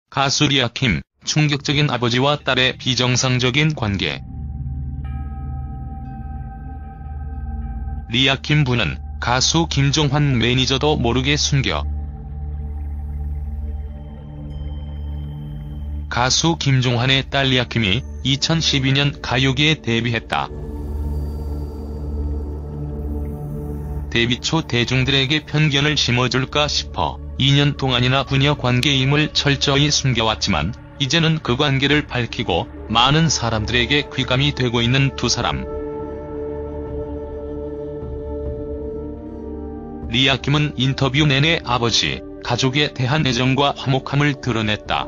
가수 리아킴, 충격적인 아버지와 딸의 비정상적인 관계. 리아킴 부는 가수 김종환 매니저도 모르게 숨겨. 가수 김종환의 딸 리아킴이 2012년 가요계에 데뷔했다. 데뷔 초 대중들에게 편견을 심어줄까 싶어 2년 동안이나 부녀 관계임을 철저히 숨겨왔지만 이제는 그 관계를 밝히고 많은 사람들에게 귀감이 되고 있는 두 사람. 리아킴은 인터뷰 내내 아버지, 가족에 대한 애정과 화목함을 드러냈다.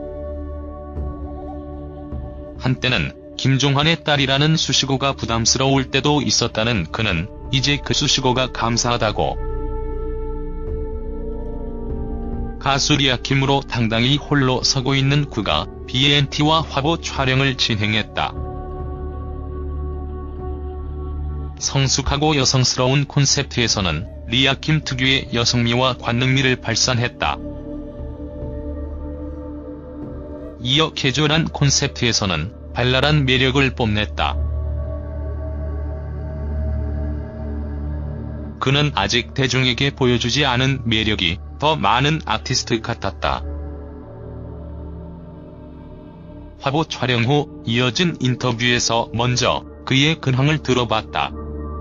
한때는 김종환의 딸이라는 수식어가 부담스러울 때도 있었다는 그는 이제 그 수식어가 감사하다고. 가수 리아킴으로 당당히 홀로 서고 있는 그가 BNT와 화보 촬영을 진행했다. 성숙하고 여성스러운 콘셉트에서는 리아킴 특유의 여성미와 관능미를 발산했다. 이어 캐주얼한 콘셉트에서는 발랄한 매력을 뽐냈다. 그는 아직 대중에게 보여주지 않은 매력이 더 많은 아티스트 같았다. 화보 촬영 후 이어진 인터뷰에서 먼저 그의 근황을 들어봤다.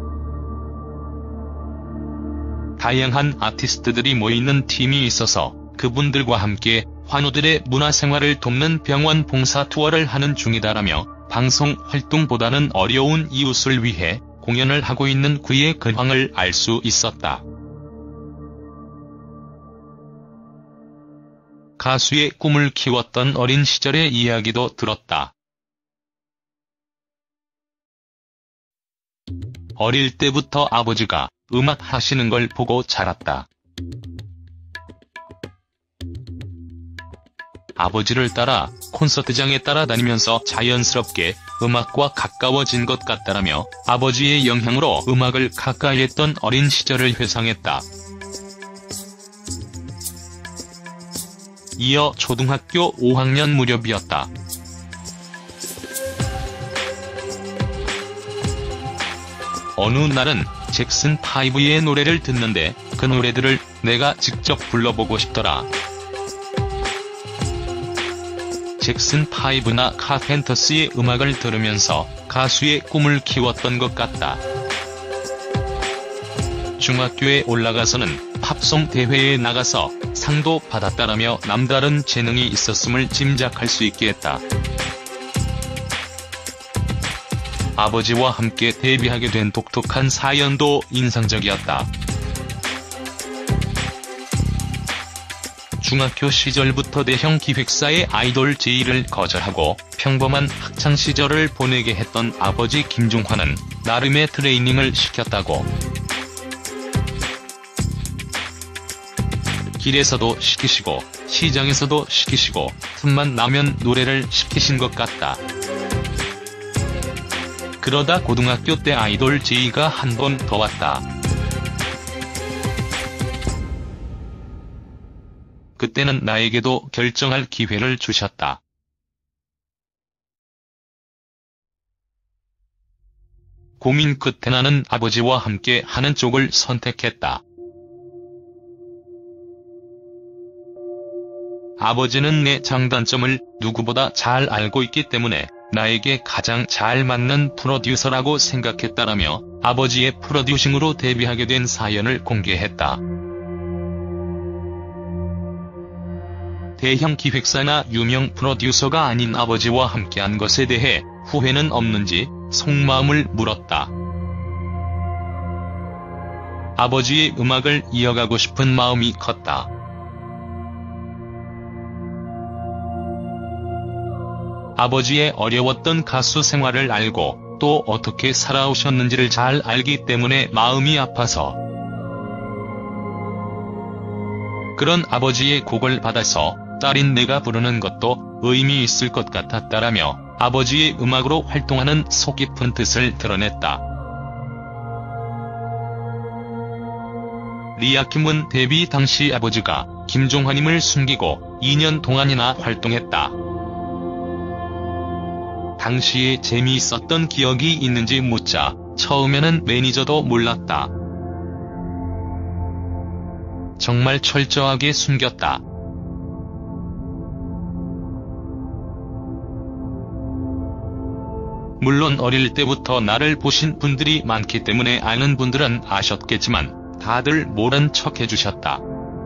다양한 아티스트들이 모이는 팀이 있어서 그분들과 함께 환우들의 문화생활을 돕는 병원 봉사 투어를 하는 중이다라며 방송 활동보다는 어려운 이웃을 위해 공연을 하고 있는 그의 근황을 알 수 있었다. 가수의 꿈을 키웠던 어린 시절의 이야기도 들었다. 어릴 때부터 아버지가 음악 하시는 걸 보고 자랐다. 아버지를 따라 콘서트장에 따라다니면서 자연스럽게 음악과 가까워진 것 같다라며 아버지의 영향으로 음악을 가까이 했던 어린 시절을 회상했다. 이어 초등학교 5학년 무렵이었다. 어느 날은 잭슨 5의 노래를 듣는데 그 노래들을 내가 직접 불러보고 싶더라. 잭슨 5나 카펜터스의 음악을 들으면서 가수의 꿈을 키웠던 것 같다. 중학교에 올라가서는 팝송 대회에 나가서 상도 받았다라며 남다른 재능이 있었음을 짐작할 수 있게 했다. 아버지와 함께 데뷔하게 된 독특한 사연도 인상적이었다. 중학교 시절부터 대형 기획사의 아이돌 제의를 거절하고 평범한 학창시절을 보내게 했던 아버지 김종환은 나름의 트레이닝을 시켰다고. 길에서도 시키시고 시장에서도 시키시고 틈만 나면 노래를 시키신 것 같다. 그러다 고등학교 때 아이돌 제의가 한 번 더 왔다. 그때는 나에게도 결정할 기회를 주셨다. 고민 끝에 나는 아버지와 함께 하는 쪽을 선택했다. 아버지는 내 장단점을 누구보다 잘 알고 있기 때문에 나에게 가장 잘 맞는 프로듀서라고 생각했다라며 아버지의 프로듀싱으로 데뷔하게 된 사연을 공개했다. 대형 기획사나 유명 프로듀서가 아닌 아버지와 함께한 것에 대해 후회는 없는지 속마음을 물었다. 아버지의 음악을 이어가고 싶은 마음이 컸다. 아버지의 어려웠던 가수 생활을 알고 또 어떻게 살아오셨는지를 잘 알기 때문에 마음이 아파서 그런 아버지의 곡을 받아서 딸인 내가 부르는 것도 의미 있을 것 같았다라며 아버지의 음악으로 활동하는 속 깊은 뜻을 드러냈다. 리아킴은 데뷔 당시 아버지가 김종환임을 숨기고 2년 동안이나 활동했다. 당시에 재미있었던 기억이 있는지 묻자 처음에는 매니저도 몰랐다. 정말 철저하게 숨겼다. 물론 어릴 때부터 나를 보신 분들이 많기 때문에 아는 분들은 아셨겠지만 다들 모른 척 해주셨다.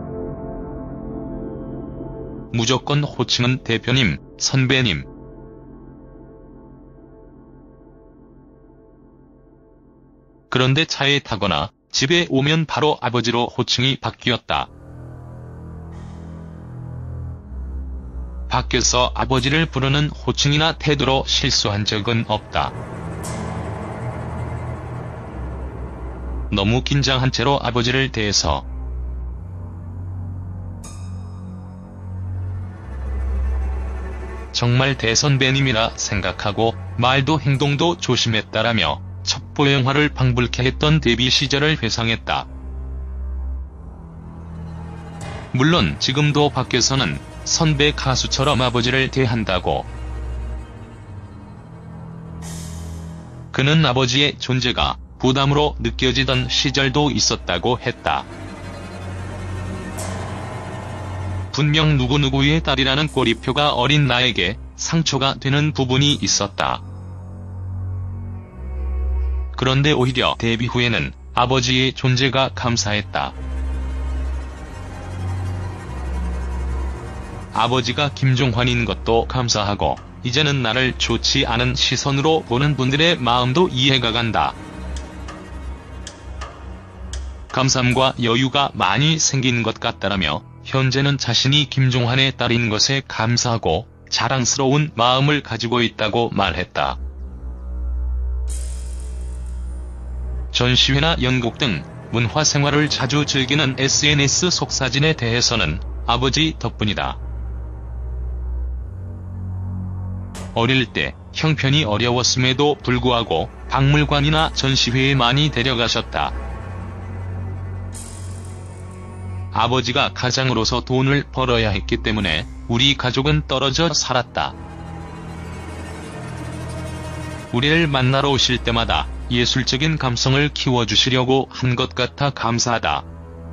무조건 호칭은 대표님, 선배님. 그런데 차에 타거나 집에 오면 바로 아버지로 호칭이 바뀌었다. 밖에서 아버지를 부르는 호칭이나 태도로 실수한 적은 없다. 너무 긴장한 채로 아버지를 대해서 정말 대선배님이라 생각하고 말도 행동도 조심했다라며 첩보 영화를 방불케 했던 데뷔 시절을 회상했다. 물론 지금도 밖에서는 선배 가수처럼 아버지를 대한다고. 그는 아버지의 존재가 부담으로 느껴지던 시절도 있었다고 했다. 분명 누구누구의 딸이라는 꼬리표가 어린 나에게 상처가 되는 부분이 있었다. 그런데 오히려 데뷔 후에는 아버지의 존재가 감사했다. 아버지가 김종환인 것도 감사하고 이제는 나를 좋지 않은 시선으로 보는 분들의 마음도 이해가 간다. 감사함과 여유가 많이 생긴 것 같다라며 현재는 자신이 김종환의 딸인 것에 감사하고 자랑스러운 마음을 가지고 있다고 말했다. 전시회나 연극 등 문화생활을 자주 즐기는 SNS 속사진에 대해서는 아버지 덕분이다. 어릴 때 형편이 어려웠음에도 불구하고 박물관이나 전시회에 많이 데려가셨다. 아버지가 가장으로서 돈을 벌어야 했기 때문에 우리 가족은 떨어져 살았다. 우리를 만나러 오실 때마다 예술적인 감성을 키워주시려고 한 것 같아 감사하다.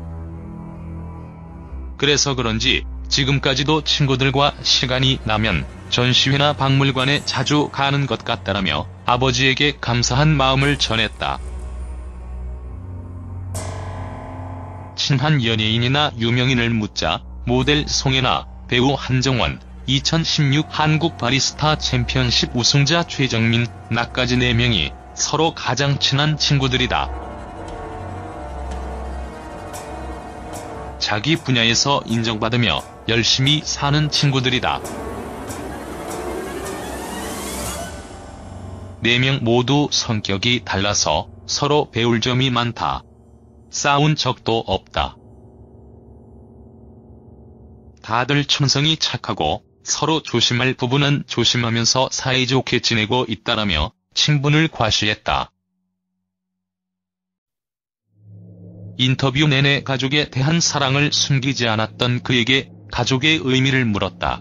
그래서 그런지 지금까지도 친구들과 시간이 나면 전시회나 박물관에 자주 가는 것 같다라며 아버지에게 감사한 마음을 전했다. 친한 연예인이나 유명인을 묻자 모델 송혜나, 배우 한정원, 2016 한국 바리스타 챔피언십 우승자 최정민, 나까지 4명이 서로 가장 친한 친구들이다. 자기 분야에서 인정받으며 열심히 사는 친구들이다. 4명 모두 성격이 달라서 서로 배울 점이 많다. 싸운 적도 없다. 다들 천성이 착하고 서로 조심할 부분은 조심하면서 사이좋게 지내고 있다라며 친분을 과시했다. 인터뷰 내내 가족에 대한 사랑을 숨기지 않았던 그에게 가족의 의미를 물었다.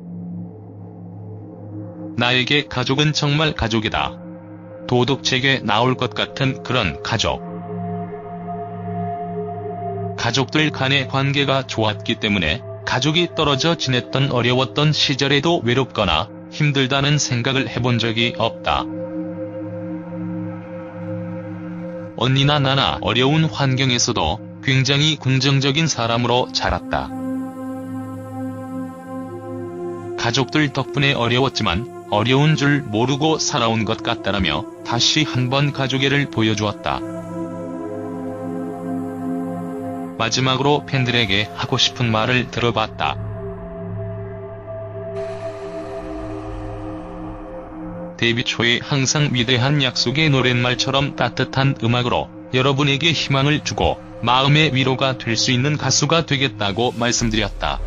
나에게 가족은 정말 가족이다. 도덕책에 나올 것 같은 그런 가족. 가족들 간의 관계가 좋았기 때문에 가족이 떨어져 지냈던 어려웠던 시절에도 외롭거나 힘들다는 생각을 해본 적이 없다. 언니나 나나 어려운 환경에서도 굉장히 긍정적인 사람으로 자랐다. 가족들 덕분에 어려웠지만 어려운 줄 모르고 살아온 것 같다라며 다시 한번 가족애를 보여주었다. 마지막으로 팬들에게 하고 싶은 말을 들어봤다. 데뷔 초에 항상 위대한 약속의 노랫말처럼 따뜻한 음악으로 여러분에게 희망을 주고 마음의 위로가 될 수 있는 가수가 되겠다고 말씀드렸다.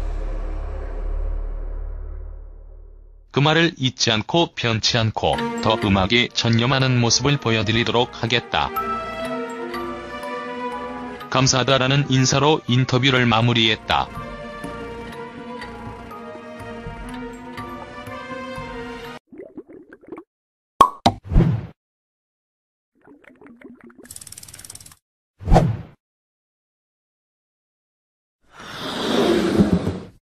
그 말을 잊지 않고 변치 않고 더 음악에 전념하는 모습을 보여드리도록 하겠다. 감사하다라는 인사로 인터뷰를 마무리했다.